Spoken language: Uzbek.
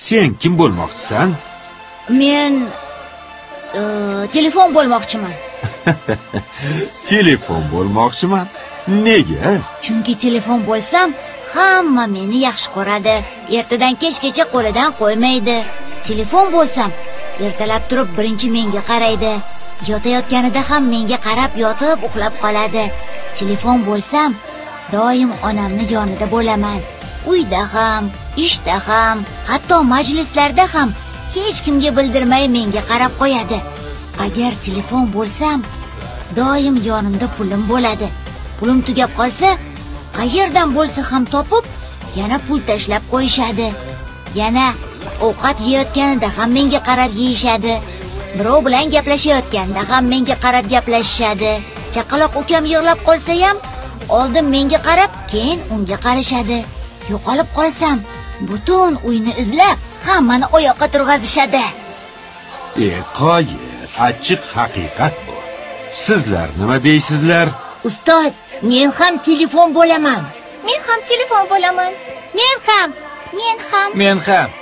Sen kim bo'lmoqchisan? Men telefon bo'lmoqchiman. Telefon bo'lmoqchiman. Nega? Chunki telefon bo'lsam, hamma meni yaxshi ko'radi. Ertadan kechgacha qo'lidan qo'ymaydi. Telefon bo'lsam, ertalab turib birinchi menga qaraydi. Yotayotganida ham menga qarab yotib uxlab qoladi. Telefon bo'lsam, doim onamni yonida bo'laman. Uyda ham, ishda ham, hatto majlislarda ham hech kimga bildirmay menga qarab qo'yadi. Agar telefon bo'lsam, doim yonimda pulim bo'ladi. Pulim tugab qolsa, qayerdan bo'lsa ham topib, yana pul tashlab qo'yishadi. Yana ovqat yeyotganida ham menga qarab yeyishadi. Birov bilan gaplashayotganda ham menga qarab gaplashishadi. Chaqaloq ukam yig'lab qolsa ham, oldin menga qarab, keyin unga qarashadi. Yo'qolib qolsam, butun uyni izlab, hammani oyoqqa turg'azishadi. Qoyil, achchiq haqiqat bu. Sizlar nima deysizlar? Ustoz, men ham telefon bo'laman. Men ham telefon bo'laman. Men ham. Men ham.